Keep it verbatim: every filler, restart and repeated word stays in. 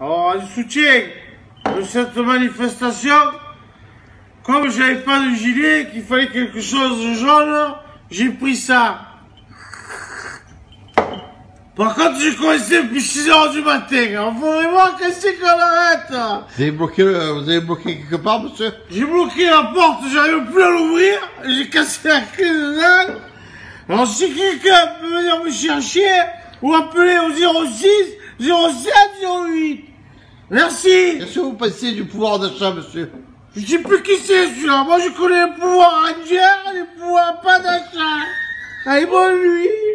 Alors, en soutien de cette manifestation, comme j'avais pas de gilet, qu'il fallait quelque chose de jaune, j'ai pris ça. Par contre, j'ai commencé depuis six heures du matin. Il faudrait voir quand c'est qu'on arrête. Vous avez bloqué, le, vous avez bloqué quelque part, monsieur? J'ai bloqué la porte, j'arrive plus à l'ouvrir. J'ai cassé la clé dedans. Alors, si quelqu'un peut venir me chercher, ou appeler au zéro six, zéro sept, zéro huit. Merci. Qu'est-ce que vous pensez du pouvoir d'achat, monsieur? Je sais plus qui c'est celui-là. Moi, je connais le pouvoir entier, le pouvoir pas d'achat. Allez, bonne nuit.